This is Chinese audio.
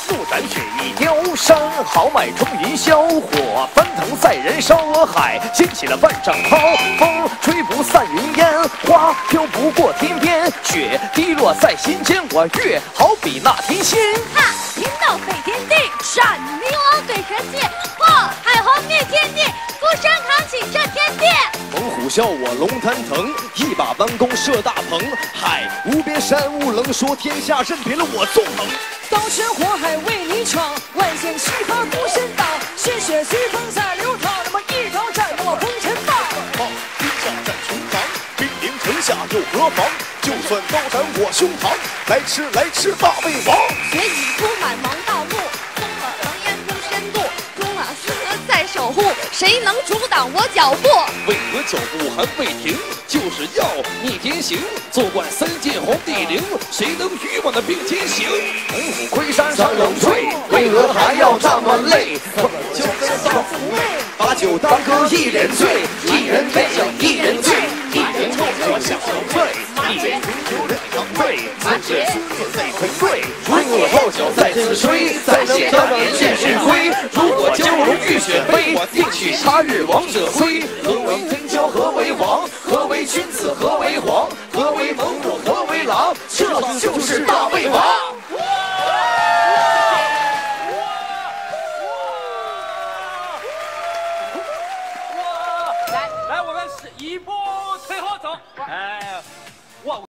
怒斩雪衣雕山，豪迈冲云霄火，翻腾在燃烧海，掀起了万丈涛。风吹不散云烟，花飘不过天边，雪滴落在心间，我月好比那天仙。 哈，天道飞天地，闪明王对神界，破海皇灭天地，孤身扛起这天地。 猛虎啸我龙腾腾，一把弯弓射大鹏。海无边山无棱，说天下任凭了我纵横。 刀山火海为你闯，万险齐发孤身挡，鲜血随风在流淌，那么一朝斩落风尘放。 天下战穹苍，兵临城下又何妨？就算刀斩我胸膛，来吃大胃王。 血已铺满王道路，风了狼烟出深度，中马四合在守护，谁能阻挡我脚步？ 为何脚步还未停？就是要逆天行，坐观三界皇帝陵，谁能与我那并肩行？猛虎归山上冷醉，为何还要这么累？就跟少妇妹，把酒当歌一人醉，一人悲一人醉，一人臭酒想酒醉，一人饮酒两相对，三界思念在沉醉，如我号角在自吹，再能当人见神辉。如果蛟龙浴血飞，定取他日王者辉。沦为